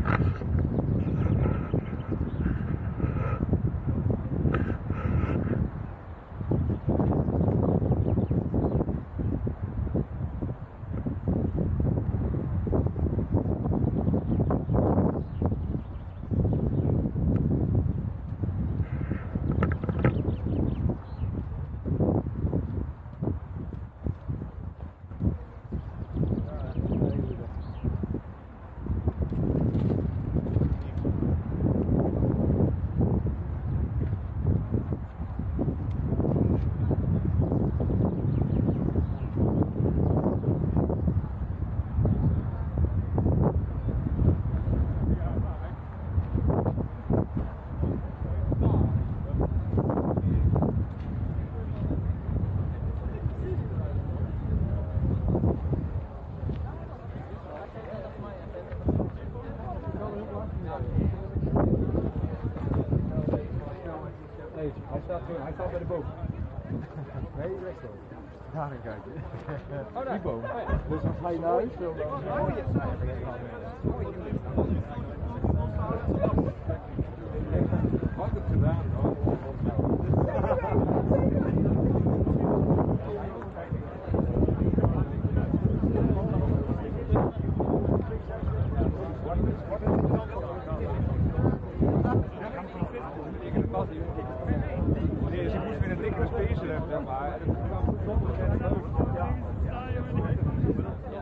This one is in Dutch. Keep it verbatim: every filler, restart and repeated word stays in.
Hij staat, hij staat bij de boom. Nee, rechts ook. Daar gaan kijken. Oh, die boom. Dus als hij naar huis wil, dan... Wat het gedaan, hoor. Nee, ze moest weer een dikkere spacer hebben, maar...